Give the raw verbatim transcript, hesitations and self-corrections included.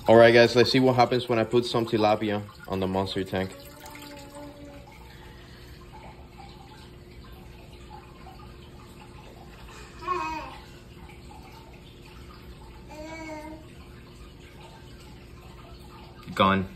All right, guys, let's see what happens when I put some tilapia on the monster tank. Gone.